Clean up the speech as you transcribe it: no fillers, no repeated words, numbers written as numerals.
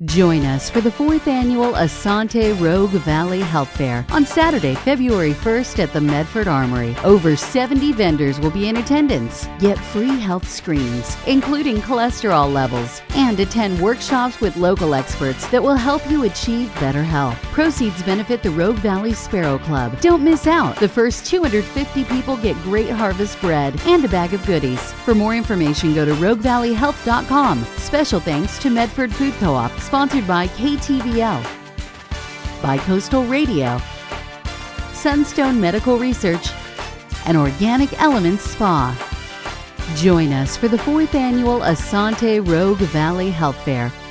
Join us for the 4th Annual Asante Rogue Valley Health Fair on Saturday, February 1st at the Medford Armory. Over 70 vendors will be in attendance. Get free health screens, including cholesterol levels, and attend workshops with local experts that will help you achieve better health. Proceeds benefit the Rogue Valley Sparrow Club. Don't miss out. The first 250 people get Great Harvest bread and a bag of goodies. For more information, go to roguevalleyhealth.com. Special thanks to Medford Food Co-op, sponsored by KTVL, by Coastal Radio, Sunstone Medical Research, and Organic Elements Spa. Join us for the 4th Annual Asante Rogue Valley Health Fair